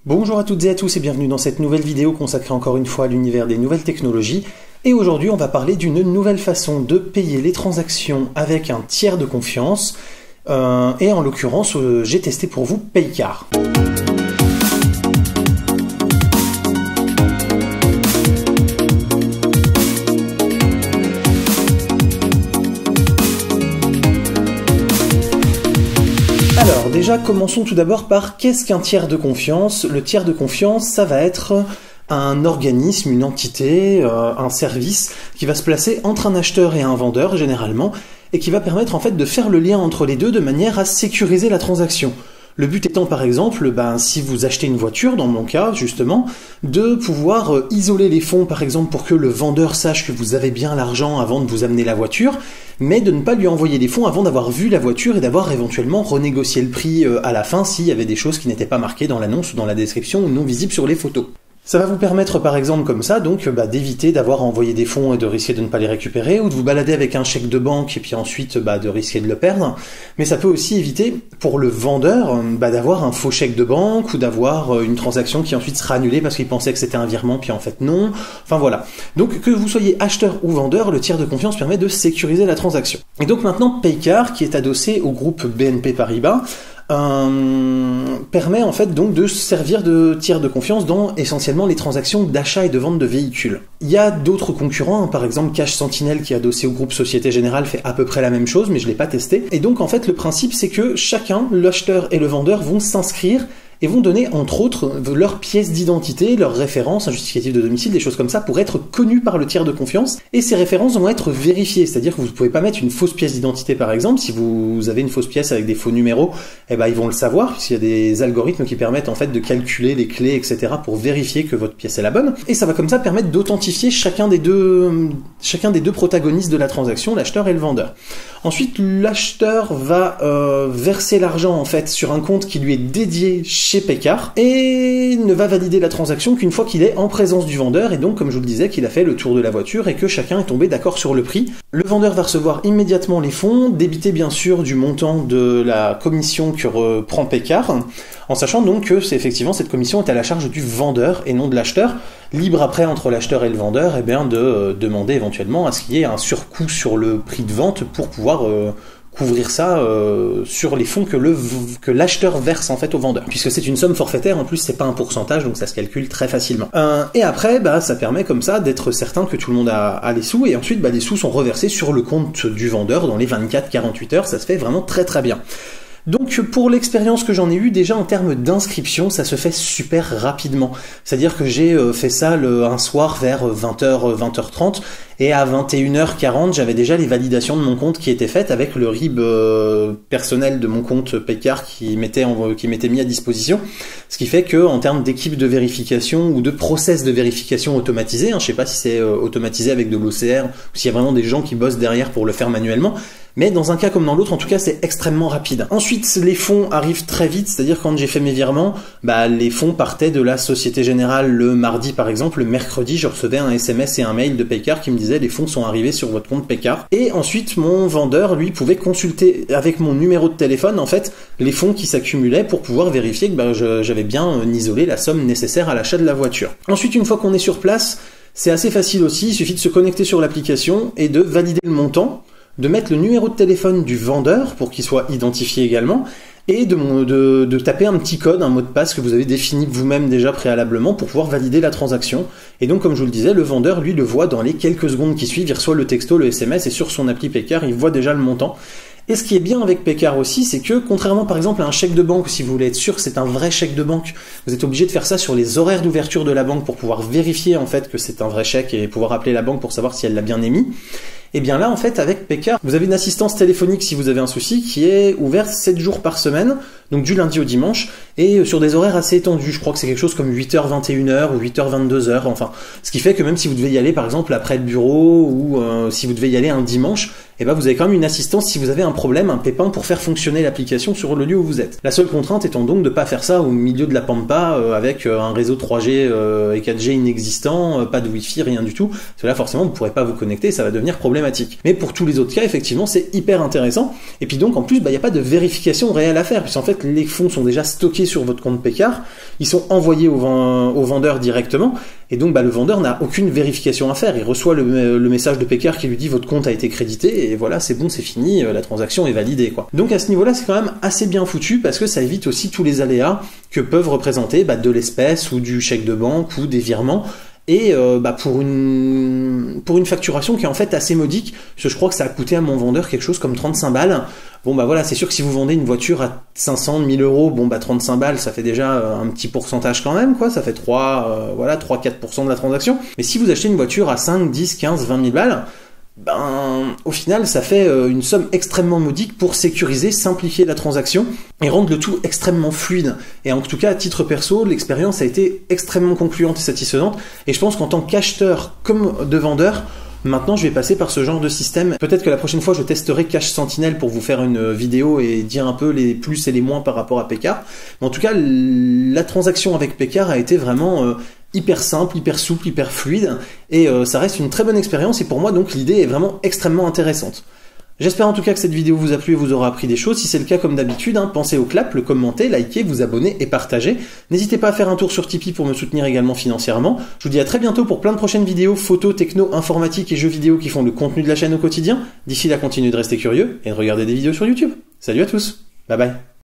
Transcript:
Bonjour à toutes et à tous et bienvenue dans cette nouvelle vidéo consacrée encore une fois à l'univers des nouvelles technologies. Et aujourd'hui on va parler d'une nouvelle façon de payer les transactions avec un tiers de confiance. Et en l'occurrence j'ai testé pour vous Paycar. Alors déjà, commençons tout d'abord par qu'est-ce qu'un tiers de confiance? Le tiers de confiance, ça va être un organisme, une entité, un service qui va se placer entre un acheteur et un vendeur généralement et qui va permettre en fait de faire le lien entre les deux de manière à sécuriser la transaction. Le but étant par exemple, si vous achetez une voiture, dans mon cas justement, de pouvoir isoler les fonds par exemple pour que le vendeur sache que vous avez bien l'argent avant de vous amener la voiture, mais de ne pas lui envoyer les fonds avant d'avoir vu la voiture et d'avoir éventuellement renégocié le prix à la fin s'il y avait des choses qui n'étaient pas marquées dans l'annonce ou dans la description ou non visibles sur les photos. Ça va vous permettre par exemple comme ça donc d'éviter d'avoir à envoyer des fonds et de risquer de ne pas les récupérer ou de vous balader avec un chèque de banque et puis ensuite de risquer de le perdre. Mais ça peut aussi éviter pour le vendeur d'avoir un faux chèque de banque ou d'avoir une transaction qui ensuite sera annulée parce qu'il pensait que c'était un virement puis en fait non. Enfin voilà. Donc que vous soyez acheteur ou vendeur, le tiers de confiance permet de sécuriser la transaction. Et donc maintenant Paycar qui est adossé au groupe BNP Paribas permet en fait donc de servir de tiers de confiance dans essentiellement les transactions d'achat et de vente de véhicules. Il y a d'autres concurrents, par exemple Cash Sentinel qui est adossé au groupe Société Générale fait à peu près la même chose, mais je l'ai pas testé. Et donc en fait le principe c'est que chacun, l'acheteur et le vendeur, vont s'inscrire et vont donner, entre autres, leurs pièces d'identité, leurs références, un justificatif de domicile, des choses comme ça, pour être connus par le tiers de confiance. Et ces références vont être vérifiées, c'est-à-dire que vous ne pouvez pas mettre une fausse pièce d'identité, par exemple. Si vous avez une fausse pièce avec des faux numéros, ils vont le savoir, puisqu'il y a des algorithmes qui permettent en fait de calculer les clés, etc., pour vérifier que votre pièce est la bonne. Et ça va comme ça permettre d'authentifier chacun des deux protagonistes de la transaction, l'acheteur et le vendeur. Ensuite, l'acheteur va verser l'argent en fait sur un compte qui lui est dédié chez Paycar et ne va valider la transaction qu'une fois qu'il est en présence du vendeur et donc comme je vous le disais qu'il a fait le tour de la voiture et que chacun est tombé d'accord sur le prix. Le vendeur va recevoir immédiatement les fonds, débité bien sûr du montant de la commission que reprend Paycar, en sachant donc que effectivement cette commission est à la charge du vendeur et non de l'acheteur, libre après entre l'acheteur et le vendeur de demander éventuellement à ce qu'il y ait un surcoût sur le prix de vente pour pouvoir couvrir ça sur les fonds que l'acheteur verse en fait au vendeur. Puisque c'est une somme forfaitaire, en plus c'est pas un pourcentage, donc ça se calcule très facilement. Et après, ça permet comme ça d'être certain que tout le monde a les sous, et ensuite les sous sont reversés sur le compte du vendeur dans les 24-48 heures, ça se fait vraiment très très bien. Donc pour l'expérience que j'en ai eue, déjà en termes d'inscription, ça se fait super rapidement. C'est-à-dire que j'ai fait ça un soir vers 20h, 20h30, et à 21h40, j'avais déjà les validations de mon compte qui étaient faites avec le RIB personnel de mon compte Paycar qui m'était mis à disposition. Ce qui fait que en termes d'équipe de vérification ou de process de vérification automatisé, je sais pas si c'est automatisé avec de l'OCR ou s'il y a vraiment des gens qui bossent derrière pour le faire manuellement, mais dans un cas comme dans l'autre, en tout cas, c'est extrêmement rapide. Ensuite, les fonds arrivent très vite, c'est-à-dire quand j'ai fait mes virements, les fonds partaient de la Société Générale le mardi par exemple, le mercredi, je recevais un SMS et un mail de Paycar qui me disait les fonds sont arrivés sur votre compte Paycar. Et ensuite, mon vendeur, lui, pouvait consulter avec mon numéro de téléphone, en fait, les fonds qui s'accumulaient pour pouvoir vérifier que j'avais bien isolé la somme nécessaire à l'achat de la voiture. Ensuite, une fois qu'on est sur place, c'est assez facile aussi, il suffit de se connecter sur l'application et de valider le montant, de mettre le numéro de téléphone du vendeur pour qu'il soit identifié également, et de taper un petit code, un mot de passe que vous avez défini vous-même déjà préalablement pour pouvoir valider la transaction. Et donc comme je vous le disais, le vendeur lui le voit dans les quelques secondes qui suivent, il reçoit le texto, le SMS et sur son appli Paycar, il voit déjà le montant. Et ce qui est bien avec Paycar aussi, c'est que contrairement par exemple à un chèque de banque, si vous voulez être sûr que c'est un vrai chèque de banque, vous êtes obligé de faire ça sur les horaires d'ouverture de la banque pour pouvoir vérifier en fait que c'est un vrai chèque et pouvoir appeler la banque pour savoir si elle l'a bien émis. Et bien là, en fait, avec Paycar, vous avez une assistance téléphonique si vous avez un souci qui est ouverte 7 jours par semaine, donc du lundi au dimanche, et sur des horaires assez étendus. Je crois que c'est quelque chose comme 8h, 21h ou 8h, 22h, enfin. Ce qui fait que même si vous devez y aller, par exemple, après le bureau, ou si vous devez y aller un dimanche, et ben vous avez quand même une assistance si vous avez un problème, un pépin pour faire fonctionner l'application sur le lieu où vous êtes. La seule contrainte étant donc de pas faire ça au milieu de la pampa avec un réseau 3G et 4G inexistant, pas de Wi-Fi, rien du tout. Parce que là forcément vous pourrez pas vous connecter, ça va devenir problématique. Mais pour tous les autres cas, effectivement, c'est hyper intéressant. Et puis donc en plus, il n'y a pas de vérification réelle à faire, puisqu'en fait les fonds sont déjà stockés sur votre compte Paycar, ils sont envoyés au vendeur directement. Et donc le vendeur n'a aucune vérification à faire. Il reçoit le message de Paycar qui lui dit votre compte a été crédité et voilà, c'est bon, c'est fini, la transaction est validée, quoi. Donc à ce niveau-là, c'est quand même assez bien foutu parce que ça évite aussi tous les aléas que peuvent représenter de l'espèce ou du chèque de banque ou des virements. Et pour une facturation qui est en fait assez modique, parce que je crois que ça a coûté à mon vendeur quelque chose comme 35 balles. Bon voilà, c'est sûr que si vous vendez une voiture à 500, 1000 euros, 35 balles, ça fait déjà un petit pourcentage quand même, quoi. Ça fait 3-4% de la transaction. Mais si vous achetez une voiture à 5, 10, 15, 20 000 balles, au final, ça fait une somme extrêmement modique pour sécuriser, simplifier la transaction et rendre le tout extrêmement fluide. Et en tout cas, à titre perso, l'expérience a été extrêmement concluante et satisfaisante. Et je pense qu'en tant qu'acheteur comme de vendeur, maintenant, je vais passer par ce genre de système. Peut-être que la prochaine fois, je testerai Cash Sentinel pour vous faire une vidéo et dire un peu les plus et les moins par rapport à Paycar. Mais en tout cas, la transaction avec Paycar a été vraiment hyper simple, hyper souple, hyper fluide. Et ça reste une très bonne expérience. Et pour moi, donc, l'idée est vraiment extrêmement intéressante. J'espère en tout cas que cette vidéo vous a plu et vous aura appris des choses. Si c'est le cas, comme d'habitude, pensez au clap, le commenter, liker, vous abonner et partager. N'hésitez pas à faire un tour sur Tipeee pour me soutenir également financièrement. Je vous dis à très bientôt pour plein de prochaines vidéos, photos, techno, informatique et jeux vidéo qui font le contenu de la chaîne au quotidien. D'ici là, continuez de rester curieux et de regarder des vidéos sur YouTube. Salut à tous, bye bye.